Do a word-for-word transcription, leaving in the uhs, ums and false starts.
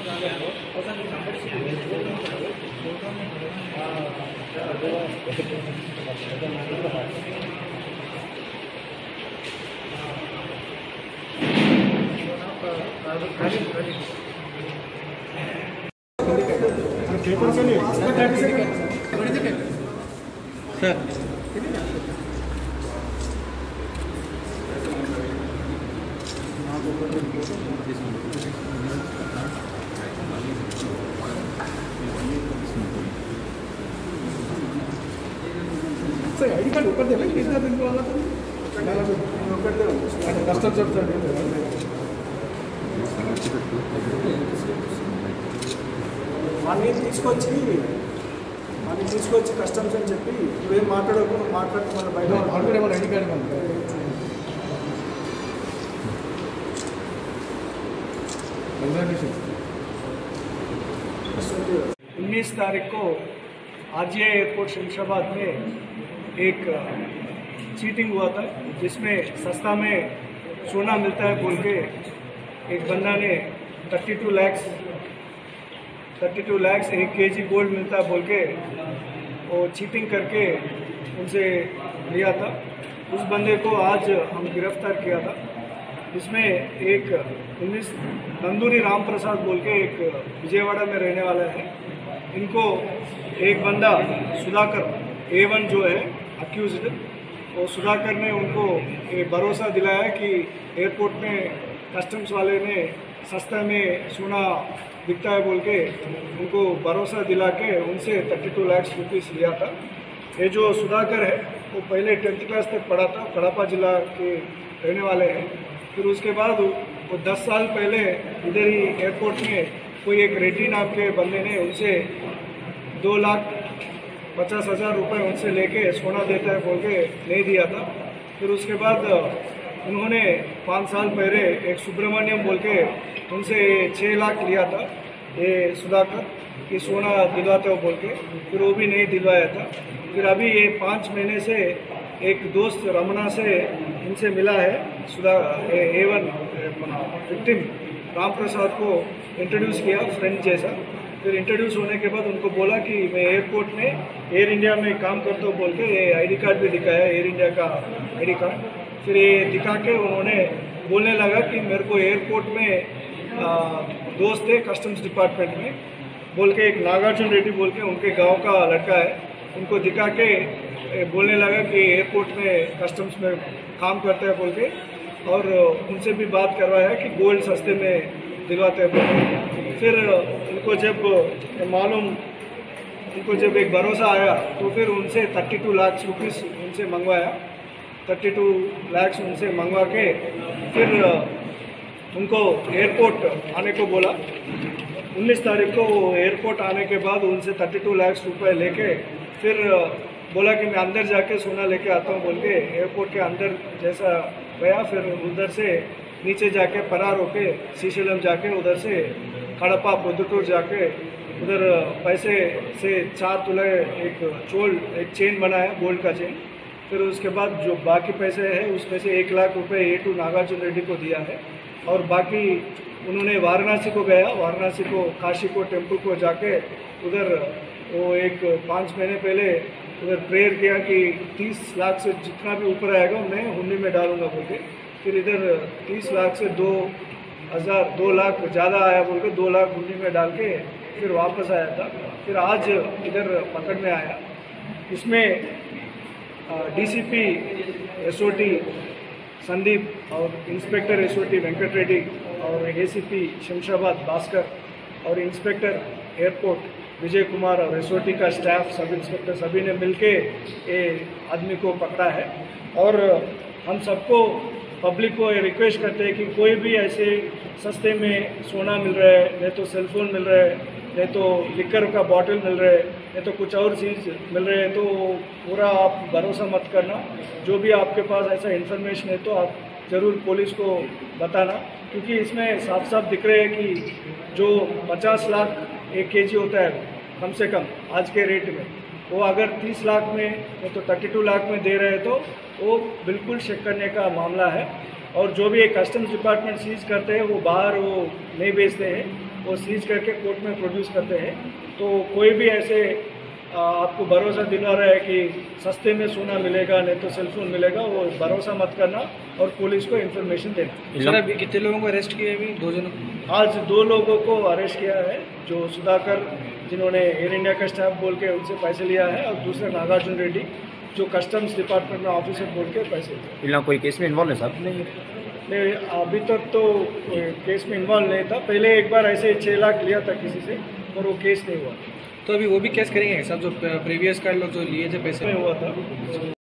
Sir I D card ऊपर देना कितना दिन को वाला कस्टम వాడిని తీసుకొచ్చి వాడిని తీసుకొచ్చి కస్టమ్స్ అని చెప్పి నువ్వేం మాట్లాడకుండా మాట్లాడుతూ మన బయట మాట్లాడే ఐడి కార్డు उन्नीस तारीख को आरजीआई एयरपोर्ट शमशाबाद में एक चीटिंग हुआ था, जिसमें सस्ता में सोना मिलता है बोल के एक बंदा ने thirty two lakhs thirty two lakhs एक केजी गोल्ड मिलता है बोल के वो चीटिंग करके उनसे लिया था। उस बंदे को आज हम गिरफ्तार किया था। इसमें एक उन्नीस नंदूरी राम प्रसाद बोल के एक विजयवाड़ा में रहने वाला है। इनको एक बंदा सुधाकर ए वन जो है अक्यूज्ड, वो सुधाकर ने उनको ये भरोसा दिलाया कि एयरपोर्ट में कस्टम्स वाले ने सस्ता में सोना बिकता है बोल के उनको भरोसा दिला के उनसे थर्टी टू लैक्स रुपीज़ लिया था। ये जो सुधाकर है वो पहले टेंथ क्लास तक पढ़ा था, कड़ापा जिला के रहने वाले हैं। फिर उसके बाद वो दस साल पहले इधर ही एयरपोर्ट में कोई एक रेड्डी नाम के बंदे ने उनसे दो लाख पचास हज़ार रुपये उनसे लेके सोना देता है बोल के नहीं दिया था। फिर उसके बाद उन्होंने पाँच साल पहले एक सुब्रमण्यम बोल के उनसे छः लाख लिया था ये सुधाकर कि सोना दिलवाते हो बोल के, फिर वो भी नहीं दिलवाया था। फिर अभी ये पाँच महीने से एक दोस्त रमना से इनसे मिला है Sudha a one victim Ram Prasad को इंट्रोड्यूस किया फ्रेंड जैसा। फिर इंट्रोड्यूस होने के बाद उनको बोला कि मैं एयरपोर्ट में एयर इंडिया में काम करता हूँ बोल के ये आईडी कार्ड भी दिखाया, एयर इंडिया का आईडी कार्ड। फिर ये दिखा के उन्होंने बोलने लगा कि मेरे को एयरपोर्ट में आ, दोस्त है कस्टम्स डिपार्टमेंट में बोल के एक नागार्जुन रेड्डी बोल के उनके गांव का लड़का है, उनको दिखा के बोलने लगा कि एयरपोर्ट में कस्टम्स में काम करता है बोल के, और उनसे भी बात करवाया कि गोल्ड सस्ते में दिलवाते हैं बोल के। फिर उनको जब मालूम उनको जब एक भरोसा आया तो फिर उनसे थर्टी टू लाख रुपीज़ उनसे मंगवाया, थर्टी टू लैक्स उनसे मंगवा के फिर उनको एयरपोर्ट आने को बोला। उन्नीस तारीख को एयरपोर्ट आने के बाद उनसे थर्टी टू लैक्स रुपये लेके फिर बोला कि मैं अंदर जाके सोना लेके आता हूँ बोल के एयरपोर्ट के अंदर जैसा गया। फिर उधर से नीचे जाके फरार होके श्रीशैलम जाके उधर से खड़पा पुदुटूर जाके उधर पैसे से चार तुले एक चोल एक चेन बनाया गोल्ड का चेन। फिर उसके बाद जो बाकी पैसे हैं उसमें से एक लाख रुपए ए टू नागार्जुन रेड्डी को दिया है, और बाकी उन्होंने वाराणसी को गया, वाराणसी को काशी को टेम्पल को जाके उधर वो एक पाँच महीने पहले उधर प्रेयर किया कि तीस लाख से जितना भी ऊपर आएगा मैं हुंडी में डालूंगा बोल के। फिर इधर तीस लाख से दो हज़ार दो लाख ज़्यादा आया बोल के दो लाख हुंडी में डाल के फिर वापस आया था। फिर आज इधर पकड़ में आया। इसमें डीसीपी एसओटी संदीप और इंस्पेक्टर एसओटी वेंकट रेड्डी और एसीपी शमशाबाद भास्कर और इंस्पेक्टर एयरपोर्ट विजय कुमार और एसओटी का स्टाफ सब इंस्पेक्टर सभी ने मिलके ये आदमी को पकड़ा है। और हम सबको पब्लिक को ये रिक्वेस्ट करते हैं कि कोई भी ऐसे सस्ते में सोना मिल रहा है, नहीं तो सेलफोन मिल रहा है, नहीं तो लिकर का बॉटल मिल रहा है, नहीं तो कुछ और चीज़ मिल रहे हैं, तो पूरा आप भरोसा मत करना। जो भी आपके पास ऐसा इन्फॉर्मेशन है तो आप ज़रूर पुलिस को बताना, क्योंकि इसमें साफ साफ दिख रहे हैं कि जो पचास लाख एक केजी होता है कम से कम आज के रेट में, वो अगर तीस लाख में नहीं तो थर्टी टू लाख में दे रहे हैं तो वो बिल्कुल चेक करने का मामला है। और जो भी एक कस्टम्स डिपार्टमेंट सीज करते हैं वो बाहर वो नहीं बेचते हैं, वो सीज करके कोर्ट में प्रोड्यूस करते हैं। तो कोई भी ऐसे आपको भरोसा दिला रहा है कि सस्ते में सोना मिलेगा नहीं तो सेलफोन मिलेगा, वो भरोसा मत करना और पुलिस को इन्फॉर्मेशन देना। सर अभी कितने लोगों को अरेस्ट किए? अभी दो जनों आज दो लोगों को अरेस्ट किया है, जो सुधाकर जिन्होंने एयर इंडिया का स्टाफ बोल के उनसे पैसे लिया है, और दूसरा नागार्जुन रेड्डी जो कस्टम्स डिपार्टमेंट में ऑफिसर बोल के पैसे लिया। कोई केस में इन्वॉल्व है साहब? नहीं नहीं, अभी तक तो केस में इन्वॉल्व नहीं था। पहले एक बार ऐसे छः लाख लिया था किसी से, और वो केस नहीं हुआ। तो अभी वो भी केस करेंगे सब जो प्रीवियस का लोग जो लिए थे पैसे में हुआ था।